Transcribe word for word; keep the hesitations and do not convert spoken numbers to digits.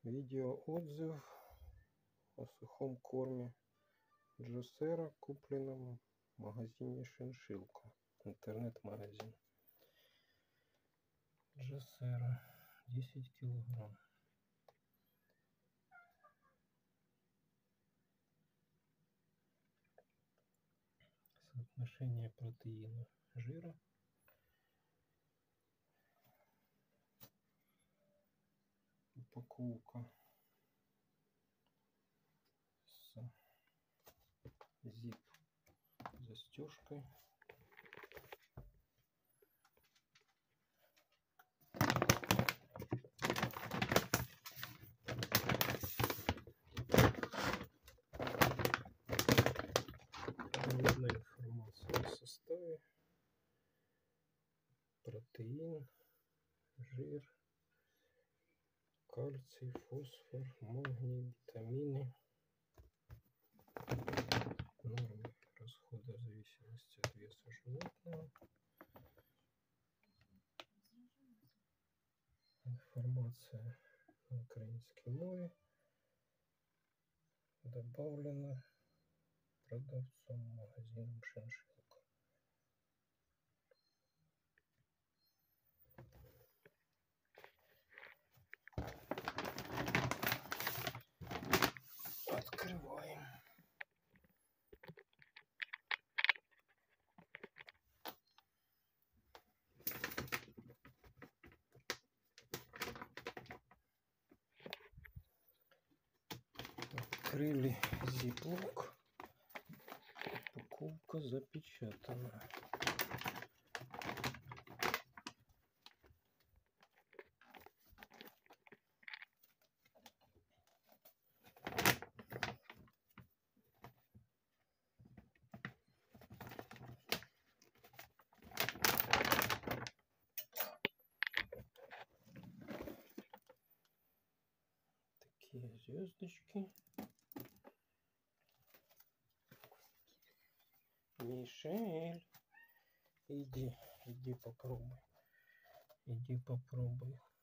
Видеоотзыв о сухом корме Джосера, купленном в магазине Шиншилка. Интернет-магазин. Джосера десять килограмм. Соотношение протеина, жира. Упаковка с zip застежкой. Полезная информация о составе: протеин, жир, кальций, фосфор, магний, витамины. Нормы расхода в зависимости от веса животного. Информация на украинской мове. Добавлено продавцом магазином Шиншилка. Открываем. Открыли зиплок. Упаковка запечатана. Такие звездочки. Мишель, иди, иди попробуй, иди попробуй.